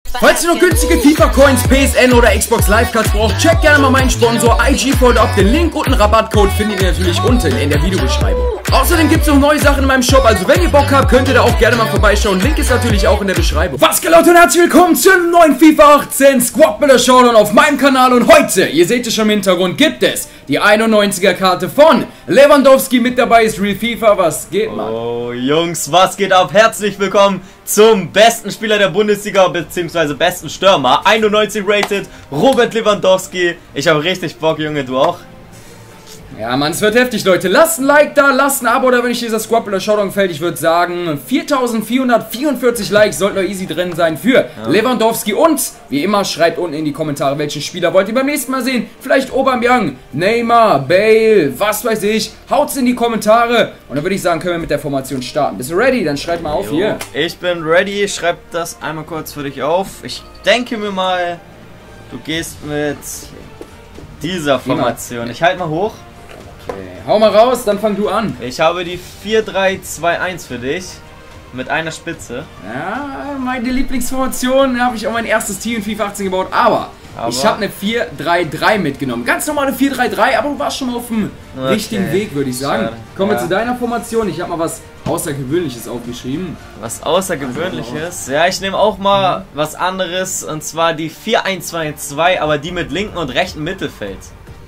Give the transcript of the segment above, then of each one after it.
Falls ihr noch günstige FIFA-Coins, PSN oder Xbox Live-Cards braucht, checkt gerne mal meinen Sponsor IG4 ab. Den Link und einen Rabattcode findet ihr natürlich unten in der Videobeschreibung. Außerdem gibt es noch neue Sachen in meinem Shop, also wenn ihr Bock habt, könnt ihr da auch gerne mal vorbeischauen. Link ist natürlich auch in der Beschreibung. Was geht, Leute, und herzlich willkommen zum neuen FIFA 18 Squad Builder Showdown auf meinem Kanal. Und heute, ihr seht es schon im Hintergrund, gibt es die 91er Karte von Lewandowski. Mit dabei ist Real FIFA. Was geht, Mann? Oh, Jungs, was geht ab? Herzlich willkommen zum besten Spieler der Bundesliga, beziehungsweise besten Stürmer. 91 rated, Robert Lewandowski. Ich habe richtig Bock, Junge, du auch? Ja, Mann, es wird heftig, Leute. Lasst ein Like da, lasst ein Abo, oder wenn euch dieser Squad Builder Showdown gefällt, ich würde sagen, 4444 Likes sollten noch easy drin sein für Lewandowski. Und, wie immer, schreibt unten in die Kommentare, welchen Spieler wollt ihr beim nächsten Mal sehen. Vielleicht Aubameyang, Neymar, Bale, was weiß ich. Haut's in die Kommentare. Und dann würde ich sagen, können wir mit der Formation starten. Bist du ready? Dann schreibt mal auf hier. Ich bin ready. Schreib das einmal kurz für dich auf. Ich denke mir mal, du gehst mit dieser Formation. Ich halte mal hoch. Okay, hau mal raus, dann fang du an. Ich habe die 4-3-2-1 für dich. Mit einer Spitze. Ja, meine Lieblingsformation. Da habe ich auch mein erstes Team in FIFA 18 gebaut. Aber ich habe eine 4-3-3 mitgenommen. Ganz normale 4-3-3, aber du warst schon mal auf dem richtigen Weg, würde ich sagen. Kommen wir zu deiner Formation. Ich habe mal was Außergewöhnliches aufgeschrieben. Was Außergewöhnliches? Ja, ich nehme auch mal was anderes. Und zwar die 4-1-2-2, aber die mit linken und rechten Mittelfeld.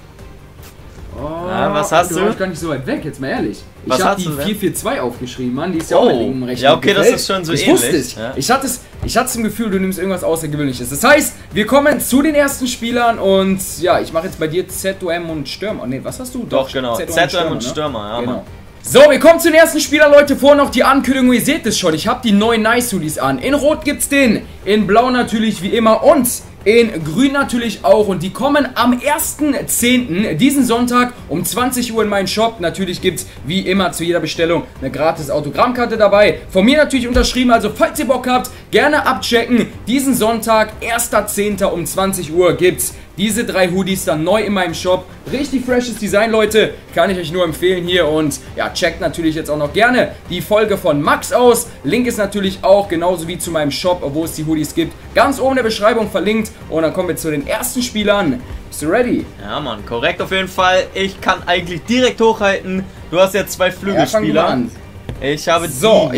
Oh, ja, was hast du? Du warst gar nicht so weit weg, jetzt mal ehrlich. Was ich habe die 4-4-2 aufgeschrieben, Mann. Die ist ja auch mit linken und rechten. Ja, okay, das ist schon so ähnlich. Ich wusste es. Ja. Ich hatte im Gefühl, du nimmst irgendwas Außergewöhnliches. Das heißt, wir kommen zu den ersten Spielern und ja, ich mache jetzt bei dir ZOM und Stürmer. Ne, was hast du? Doch, genau. ZOM und Stürmer, ja. Genau. So, wir kommen zu den ersten Spielern, Leute. Vorher noch die Ankündigung, ihr seht es schon. Ich habe die neuen Nice Hoodies an. In Rot gibt's den, in Blau natürlich wie immer und in Grün natürlich auch. Und die kommen am 1.10. diesen Sonntag um 20 Uhr in meinen Shop. Natürlich gibt's wie immer zu jeder Bestellung eine gratis Autogrammkarte dabei. Von mir natürlich unterschrieben, also falls ihr Bock habt, gerne abchecken. Diesen Sonntag, 1.10. um 20 Uhr gibt's diese 3 Hoodies dann neu in meinem Shop. Richtig freshes Design, Leute. Kann ich euch nur empfehlen hier. Und ja, checkt natürlich jetzt auch noch gerne die Folge von Max aus. Link ist natürlich auch, genauso wie zu meinem Shop, wo es die Hoodies gibt, ganz oben in der Beschreibung verlinkt. Und dann kommen wir zu den ersten Spielern. Bist du ready? Ja, Mann, korrekt auf jeden Fall. Ich kann eigentlich direkt hochhalten. Du hast jetzt 2 Flügelspieler. Ja, fang an. Ich habe so,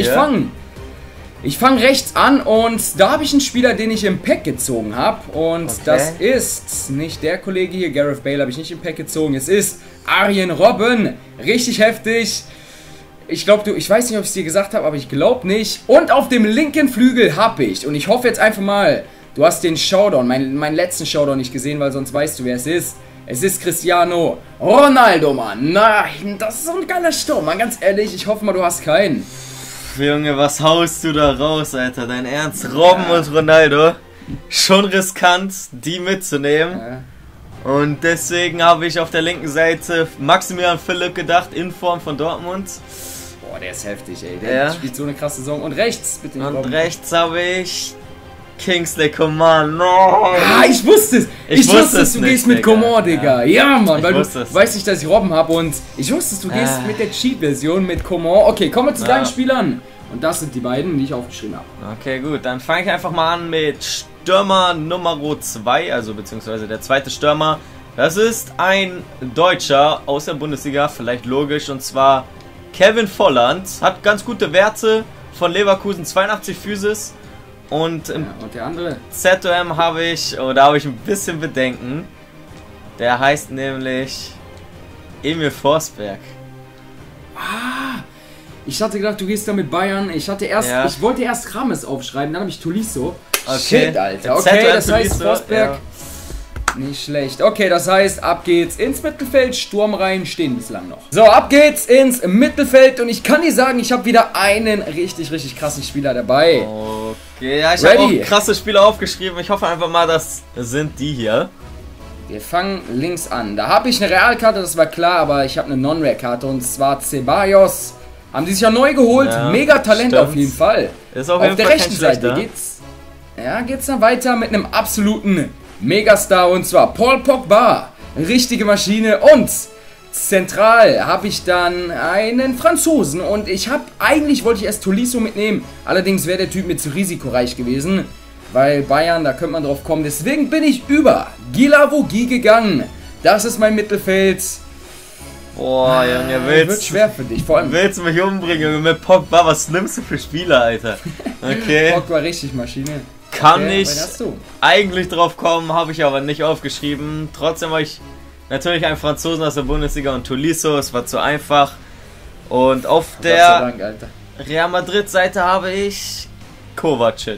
ich fange rechts an und da habe ich einen Spieler, den ich im Pack gezogen habe. Und das ist nicht der Kollege hier, Gareth Bale habe ich nicht im Pack gezogen. Es ist Arjen Robben. Richtig heftig. Ich glaube, ich weiß nicht, ob ich es dir gesagt habe, aber ich glaube nicht. Und auf dem linken Flügel habe ich, und ich hoffe jetzt einfach mal, du hast den Showdown, meinen letzten Showdown nicht gesehen, weil sonst weißt du, wer es ist. Es ist Cristiano Ronaldo, Mann. Nein, das ist so ein geiler Sturm, Mann. Ganz ehrlich, ich hoffe mal, du hast keinen. Junge, was haust du da raus, Alter? Dein Ernst? Robben und Ronaldo. Schon riskant, die mitzunehmen. Ja. Und deswegen habe ich auf der linken Seite Maximilian Philipp gedacht, in Form von Dortmund. Boah, der ist heftig, ey. Der spielt so eine krasse Saison. Und rechts, bitte nicht. Und rechts habe ich Kingsley Coman. No. Ja, ich wusste es. Ich wusste es, du gehst mit Coman, Digga. Ja, Mann, weil du weißt nicht, dass ich Robben habe. Und ich wusste es, du gehst mit der Cheat-Version mit Coman. Okay, kommen wir zu deinen Spielern. Und das sind die beiden, die ich aufgeschrieben habe. Okay, gut. Dann fange ich einfach mal an mit Stürmer Nummer 2. Also beziehungsweise der zweite Stürmer. Das ist ein Deutscher aus der Bundesliga. Vielleicht logisch. Und zwar Kevin Volland. Hat ganz gute Werte. Von Leverkusen 82 Physis. Und im der andere? ZOM habe ich, da habe ich ein bisschen Bedenken. Der heißt nämlich Emil Forsberg. Ah, ich hatte gedacht, du gehst da mit Bayern. Ich wollte erst Rames aufschreiben, dann habe ich Tolisso. Okay. Shit, Alter. Okay, das heißt Forsberg. Ja. Nicht schlecht. Okay, das heißt, ab geht's ins Mittelfeld. Sturmreihen stehen bislang noch. So, ab geht's ins Mittelfeld. Und ich kann dir sagen, ich habe wieder einen richtig, richtig krassen Spieler dabei. Okay, ja, ich habe auch krasse Spieler aufgeschrieben. Ich hoffe einfach mal, das sind die hier. Wir fangen links an. Da habe ich eine Realkarte, das war klar, aber ich habe eine Non-Rare-Karte. Und zwar Ceballos. Haben die sich ja neu geholt. Ja, mega Talent auf jeden Fall. Ist auf der rechten Seite geht's dann weiter mit einem absoluten Megastar, und zwar Paul Pogba. Richtige Maschine. Und zentral habe ich dann einen Franzosen. Und eigentlich wollte ich erst Tolisso mitnehmen. Allerdings wäre der Typ mir zu risikoreich gewesen. weil Bayern, da könnte man drauf kommen. Deswegen bin ich über Guilavogui gegangen. Das ist mein Mittelfeld. Boah, Junge, wird schwer für dich, vor allem. Willst du mich umbringen, Junge, mit Pogba? Was nimmst du für Spieler, Alter? Okay. Pogba richtig Maschine. Kann okay, ich eigentlich drauf kommen, habe ich aber nicht aufgeschrieben. Trotzdem war ich natürlich ein Franzosen aus der Bundesliga und Tolisso, es war zu einfach. Und auf der Real Madrid Seite habe ich Kovacic.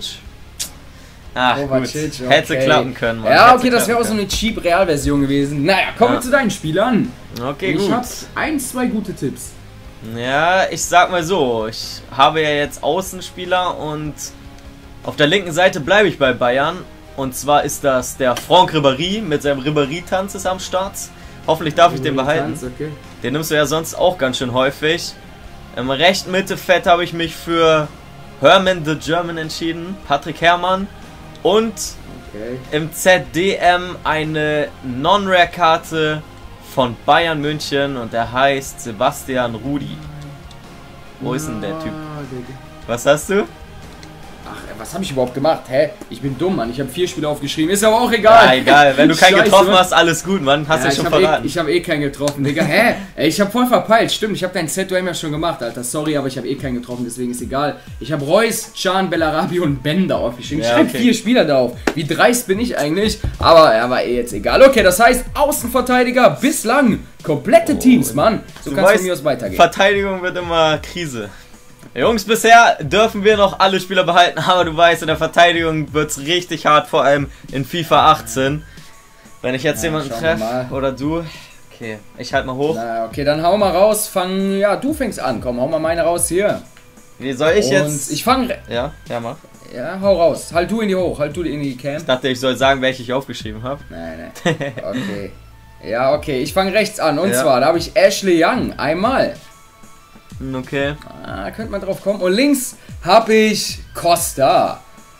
Ach Kovacic, gut, hätte klappen können. Mann. Ja, okay, das wäre auch so eine cheap Real-Version gewesen. Naja, kommen wir zu deinen Spielern. Okay, ich gut. Ich habe 1, 2 gute Tipps. Ja, ich sag mal so, ich habe ja jetzt Außenspieler und auf der linken Seite bleibe ich bei Bayern. Und zwar ist das der Franck Ribéry mit seinem Ribéry-Tanz ist am Start. Hoffentlich darf ich den behalten. Okay. Den nimmst du ja sonst auch ganz schön häufig. Im rechten Mittelfeld habe ich mich für Herman the German entschieden, Patrick Herrmann. Und im ZDM eine Non-Rare-Karte von Bayern München und der heißt Sebastian Rudi. Wo ist denn der Typ? Was hast du? Ach, was habe ich überhaupt gemacht? Hä? Ich bin dumm, Mann. Ich habe 4 Spiele aufgeschrieben. Ist aber auch egal. Ja, egal. Wenn du keinen getroffen hast, alles gut, Mann. Hast du schon verraten. Ich habe eh keinen getroffen, Digga. Hä? Ey, ich habe voll verpeilt. Stimmt, ich habe dein ZOM ja schon gemacht, Alter. Sorry, aber ich habe eh keinen getroffen, deswegen ist egal. Ich habe Reus, Can, Bellarabi und Bender aufgeschrieben. Ich schreibe 4 Spieler da auf. Wie dreist bin ich eigentlich? Aber eh jetzt egal. Okay, das heißt, Außenverteidiger bislang. Komplette Teams, Mann. So kannst du von mir aus weitergehen. Verteidigung wird immer Krise. Jungs, bisher dürfen wir noch alle Spieler behalten, aber du weißt, in der Verteidigung wird es richtig hart, vor allem in FIFA 18. Wenn ich jetzt jemanden treffe, oder du, okay, ich halt mal hoch. Na, okay, dann hau mal raus, du fängst an, komm, hau mal meine raus hier. Wie soll ich jetzt? Ich fange... Ja, mach. Ja, hau raus, halt du in die hoch, halt du in die Cam. Ich dachte, ich soll sagen, welche ich aufgeschrieben habe. Nein, okay. Ja, okay, ich fange rechts an, und zwar, da habe ich Ashley Young, einmal. Okay. Könnte man drauf kommen. Und links habe ich Costa.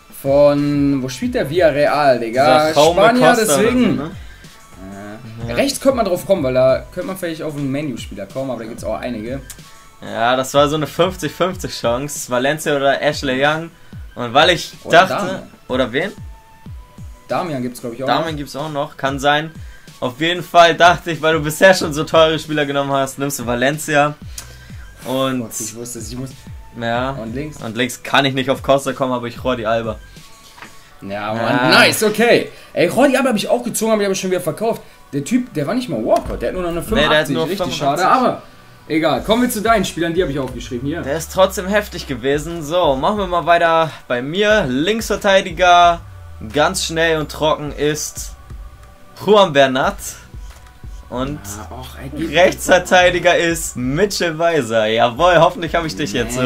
Wo spielt der? Villarreal, Digga. Spanier, deswegen. So, ne? Rechts könnte man drauf kommen, weil da könnte man vielleicht auf einen Menu-Spieler kommen, aber da gibt es auch einige. Ja, das war so eine 50-50 Chance. Valencia oder Ashley Young. Und weil ich dachte... Damian. Oder wen? Damian gibt es, glaube ich, auch Damian gibt es auch noch. Kann sein. Auf jeden Fall dachte ich, weil du bisher schon so teure Spieler genommen hast, nimmst du Valencia. Und Gott, ich wusste es, ja, und links kann ich nicht auf Costa kommen, aber ich Jordi Alba. Ja, Mann, nice, okay. Ey, Jordi Alba habe ich auch gezogen, aber die habe ich schon wieder verkauft. Der Typ, der war nicht mal Walkout, der hat nur noch eine 85, der hat nur richtig 85. Schade, aber egal. Kommen wir zu deinen Spielern, die habe ich aufgeschrieben hier. Der ist trotzdem heftig gewesen. So, machen wir mal weiter bei mir. Linksverteidiger, ganz schnell und trocken ist Juan Bernat. Und Rechtsverteidiger ist Mitchell Weiser. Jawohl, hoffentlich habe ich dich jetzt so.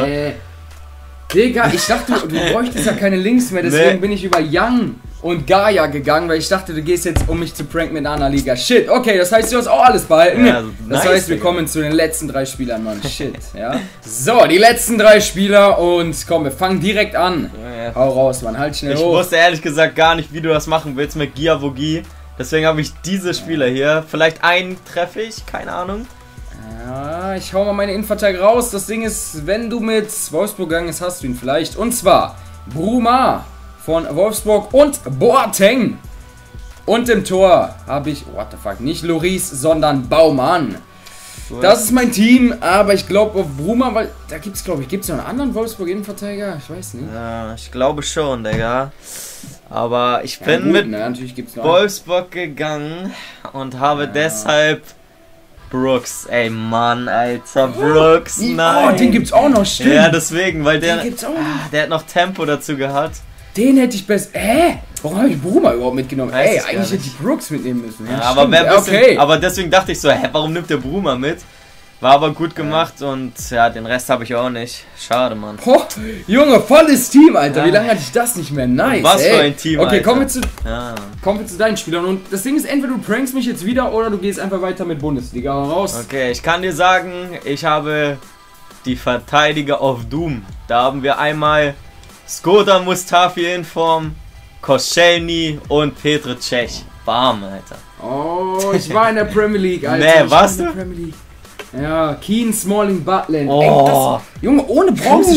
Digga, ich dachte, du bräuchtest ja keine Links mehr, deswegen bin ich über Young und Gaia gegangen, weil ich dachte, du gehst jetzt, um mich zu pranken mit einer Liga. Shit, okay, das heißt, du hast auch alles behalten. Ja, also das heißt, wir kommen zu den letzten 3 Spielern, Mann. Shit, ja. So, die letzten 3 Spieler und komm, wir fangen direkt an. Ja. Hau raus, Mann, halt schnell hoch. Ich wusste ehrlich gesagt gar nicht, wie du das machen willst mit Guilavogui. Deswegen habe ich diese Spieler hier. Vielleicht einen treffe ich, keine Ahnung. Ja, ich hau mal meine Innenverteidiger raus. Das Ding ist, wenn du mit Wolfsburg gegangen bist, hast du ihn vielleicht. Und zwar Bruma von Wolfsburg und Boateng. Und im Tor habe ich, what the fuck, nicht Loris, sondern Baumann. Gut. Das ist mein Team, aber ich glaube auf Bruma, weil da gibt es, glaube ich, noch einen anderen Wolfsburg-Innenverteidiger? Ich weiß nicht. Ja, ich glaube schon, Digga. Aber ich bin mit Wolfsburg gegangen und habe deshalb Brooks. Ey, Mann, Alter, Brooks, nein. Oh, den gibt's auch noch, stimmt. Ja, deswegen, weil der hat noch Tempo dazu gehabt. Den hätte ich besser. Warum habe ich Bruma überhaupt mitgenommen? Eigentlich hätte ich Brooks mitnehmen müssen. Ja, aber deswegen dachte ich so, warum nimmt der Bruma mit? War aber gut gemacht und ja, den Rest habe ich auch nicht. Schade, Mann. Boah, Junge, volles Team, Alter. Wie lange hatte ich das nicht mehr? Nice, was für ein Team, okay, kommen wir zu deinen Spielern. Und das Ding ist, entweder du prankst mich jetzt wieder oder du gehst einfach weiter mit Bundesliga raus. Okay, ich kann dir sagen, ich habe die Verteidiger of Doom. Da haben wir einmal Skoda Mustafi in Form, Koscielny und Petr Cech. Bam, Alter. Oh, ich war in der Premier League, Alter. Nee, warst du? Ja, Keane, Smalling, Butland. Oh. Junge, ohne Bronzespieler.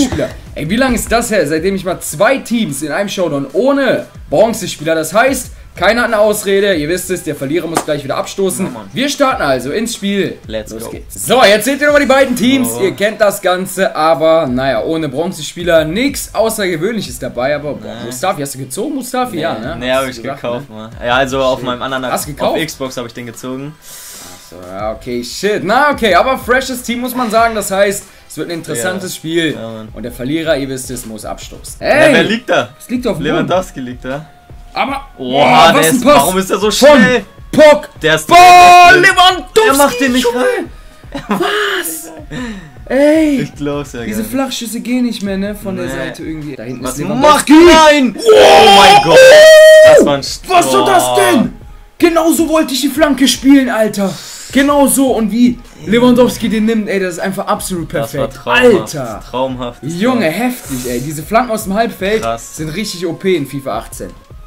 Ey, wie lange ist das her? Seitdem ich mal 2 Teams in einem Showdown ohne Bronzespieler. Das heißt, keiner hat eine Ausrede. Ihr wisst es, der Verlierer muss gleich wieder abstoßen. Ja, wir starten also ins Spiel. Let's Los go. geht's. So, jetzt seht ihr nochmal die beiden Teams. Ihr kennt das Ganze, aber naja, ohne Bronzespieler nichts Außergewöhnliches dabei. Aber boah, Mustafi, hast du gezogen, Mustafi? Nee, ja, ne? Nee, habe ich gekauft, ne? Ja, also auf meinem anderen Hast du gekauft? auf Xbox habe ich den gezogen. So, ja, okay, shit. Na, okay, aber freshes Team muss man sagen. Das heißt, es wird ein interessantes Spiel. Ja, und der Verlierer, ihr wisst es, muss abstoßen. Hey, ja, wer liegt da? Es liegt auf dem Lewandowski liegt da. Aber, boah, was ist, warum ist der so schnell? Pock! Der ist Lewandowski! Er macht den nicht rein! Was? Ey! Ich glaub's ja. Diese Flachschüsse gehen nicht mehr, ne? Von der Seite irgendwie. Da hinten was ist macht Lewandowski! Nein! Oh mein Gott! Das war ein Was soll das denn? Genau so wollte ich die Flanke spielen, Alter! Genau so und wie Lewandowski den nimmt, ey, das ist einfach absolut perfekt. Das war traumhaft. Alter! Traumhaft. Junge, heftig, ey. Diese Flanken aus dem Halbfeld Krass. sind richtig OP in FIFA 18.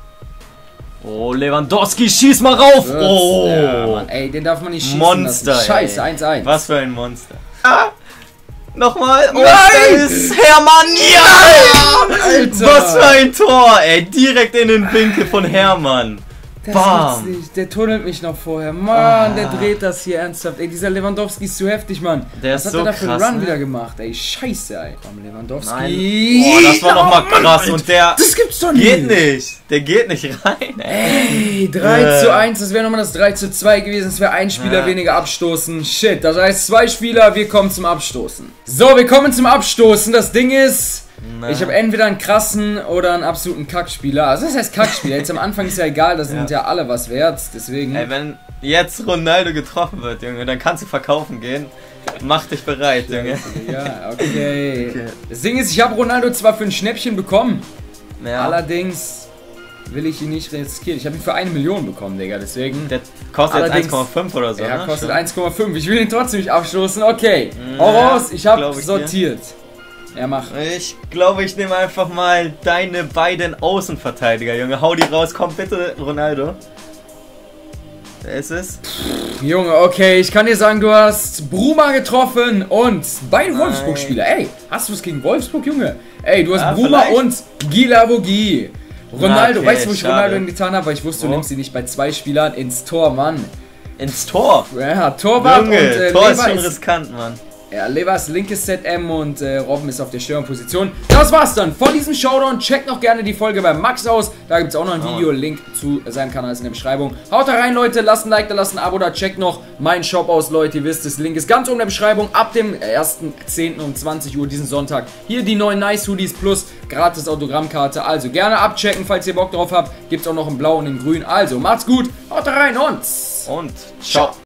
Oh, Lewandowski, schieß mal rauf! Oh! Ja, Mann, ey, den darf man nicht schießen Monster, lassen. Scheiße, 1-1. Was für ein Monster. Ah! Nochmal! Oh, Nein! da ist Hermann! Ja! Alter! Was für ein Tor, ey! Direkt in den Winkel von Hermann. Das Bam! gibt's nicht. Der tunnelt mich noch vorher. Mann, der dreht das hier ernsthaft. Ey, dieser Lewandowski ist zu heftig, Mann. Der Was ist hat so er da für einen krass, Run ne? wieder gemacht? Ey, scheiße, ey. Komm, Lewandowski. Nein. Boah, das war nochmal krass. Alter. Und der Das gibt's doch nicht. geht nicht. Der geht nicht rein, ey. Ey, 3:1. Das wäre nochmal das 3:2 gewesen. Es wäre ein Spieler weniger abstoßen. Shit, das heißt 2 Spieler. Wir kommen zum Abstoßen. So, wir kommen zum Abstoßen. Das Ding ist... Ich habe entweder einen krassen oder einen absoluten Kackspieler. Also das heißt Kackspieler. Jetzt am Anfang ist ja egal, da sind ja alle was wert. Deswegen. Ey, wenn jetzt Ronaldo getroffen wird, Junge, dann kannst du verkaufen gehen. Mach dich bereit, Junge. Ja, okay. Das Ding ist, ich habe Ronaldo zwar für ein Schnäppchen bekommen. Ja. Allerdings will ich ihn nicht riskieren. Ich habe ihn für 1 Million bekommen, Digga. Deswegen. Der kostet jetzt Allerdings- 1,5 oder so. Er ne? kostet Schon. 1,5. Ich will ihn trotzdem nicht abstoßen. Okay. Hau raus. Ich habe glaub ich sortiert. Ja, mach. Ich glaube, ich nehme einfach mal deine beiden Außenverteidiger, Junge. Hau die raus, komm bitte, Ronaldo. Wer ist es? Junge, okay, ich kann dir sagen, du hast Bruma getroffen und beide Wolfsburg-Spieler. Ey, hast du was gegen Wolfsburg, Junge? Ey, du hast Bruma vielleicht. und Gilavogi. Ronaldo, Okay, weißt du, wo ich schade. Ronaldo getan habe? Weil ich wusste, du nimmst ihn nicht bei 2 Spielern ins Tor, Mann. Ins Tor. Ja, Torwart Junge, und Tor ist Lever schon ist, riskant, Mann. ja, Lever ist linkes ZM und Robben ist auf der Stürmerposition. Das war's dann von diesem Showdown. Checkt noch gerne die Folge bei Max aus. Da gibt's auch noch ein Video. Link zu seinem Kanal ist in der Beschreibung. Haut da rein, Leute. Lasst ein Like da, lasst ein Abo da. Checkt noch meinen Shop aus, Leute. Ihr wisst, das Link ist ganz oben in der Beschreibung. Ab dem 1.10. um 20 Uhr diesen Sonntag. Hier die neuen Nice Hoodies plus gratis Autogrammkarte. Also gerne abchecken, falls ihr Bock drauf habt. Gibt's auch noch in Blau und in Grün. Also macht's gut. Haut da rein und Und ciao.